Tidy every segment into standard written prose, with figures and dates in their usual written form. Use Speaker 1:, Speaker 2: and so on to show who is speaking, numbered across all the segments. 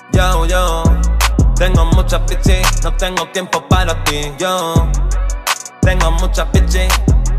Speaker 1: Yo, tengo muchas pichis, no tengo tiempo para ti. Yo, tengo muchas pichis,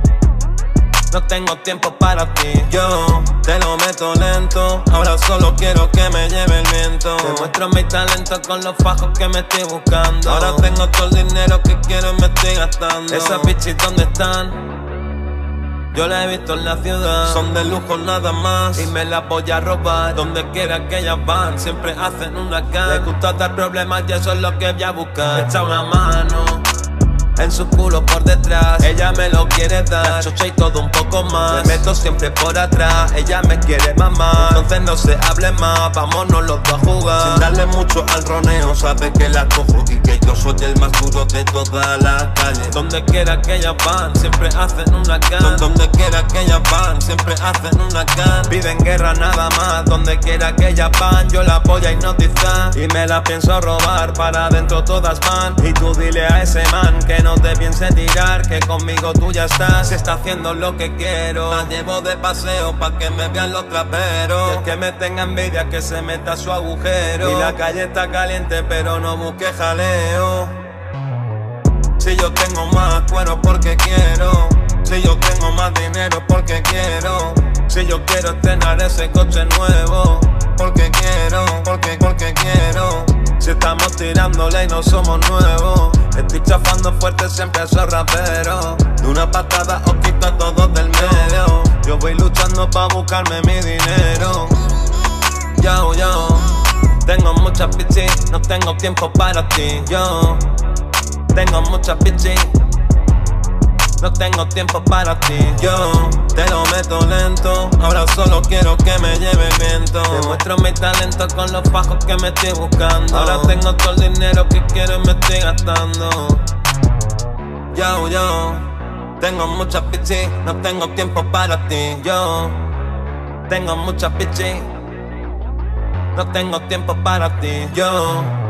Speaker 1: no tengo tiempo para ti. Yo, te lo meto lento, ahora solo quiero que me lleve el viento. Te muestro mi talento con los fajos que me estoy buscando. Ahora tengo todo el dinero que quiero y me estoy gastando. Esas pichis, ¿dónde están? Yo las he visto en la ciudad, son de lujo nada más y me las voy a robar. Donde quiera que ellas van, siempre hacen una cara. Les gusta dar problemas y eso es lo que voy a buscar. Echa una mano en su culo por detrás, ella me lo quiere dar, la chocha y todo un poco más. Me meto siempre por atrás, ella me quiere mamar. Entonces no se hable más, vámonos los dos a jugar. Sin darle mucho al roneo, sabe que la cojo y que yo soy el más duro de toda la calle. Donde quiera que ellas van, siempre hacen una can. Donde quiera que ellas van, siempre hacen una can. Piden guerra nada más, donde quiera que ellas van, yo la voy a hipnotizar y me la pienso robar, para adentro todas van. Y tú dile a ese man que no te piense tirar, que conmigo tú ya estás. Se está haciendo lo que quiero, la llevo de paseo pa' que me vean los traperos. Y el que me tenga envidia que se meta a su agujero. Y la calle está caliente pero no busque jaleo. Si yo tengo más cuero porque quiero, si yo tengo más dinero porque quiero, si yo quiero estrenar ese coche nuevo porque quiero, porque quiero. Si estamos tirándole y no somos nuevos, estoy chafando fuerte siempre a esos raperos. De una patada os quito a todos del medio. Yo voy luchando pa' buscarme mi dinero. Yo, tengo muchas pichis, no tengo tiempo para ti. Yo, tengo muchas pichis, no tengo tiempo para ti. Yo, te lo meto lento, ahora solo quiero que me lleve el viento. Te muestro mi talento con los fajos que me estoy buscando. Ahora tengo todo el dinero que quiero y me estoy gastando. Yo, tengo muchas pichis, no tengo tiempo para ti. Yo, tengo muchas pichis, no tengo tiempo para ti. Yo.